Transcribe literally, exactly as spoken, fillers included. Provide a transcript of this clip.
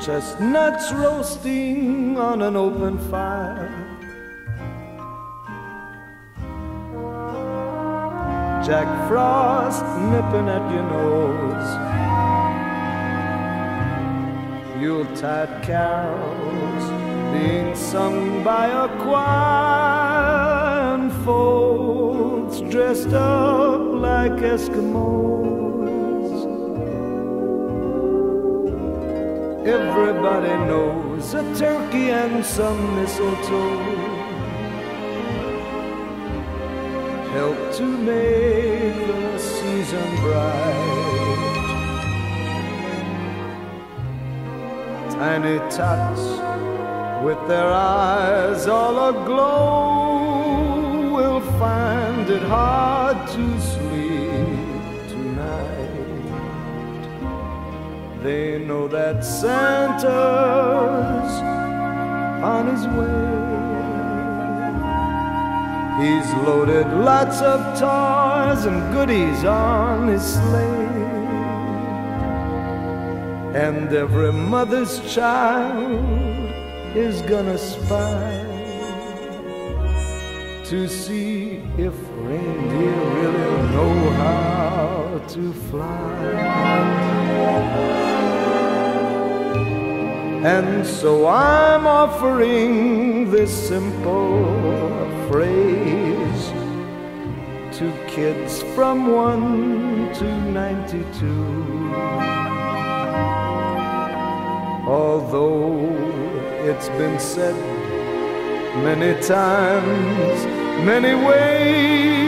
chestnuts roasting on an open fire, Jack Frost nipping at your nose, Yuletide carols being sung by a choir, and folks dressed up like Eskimos. Everybody knows a turkey and some mistletoe help to make the season bright. Tiny tots with their eyes all aglow will find it hard to sleep tonight. They know that Santa's on his way. He's loaded lots of toys and goodies on his sleigh, and every mother's child is gonna spy to see if reindeer really know how to fly. And so I'm offering this simple phrase to kids from one to ninety-two. Although it's been said many times, many ways,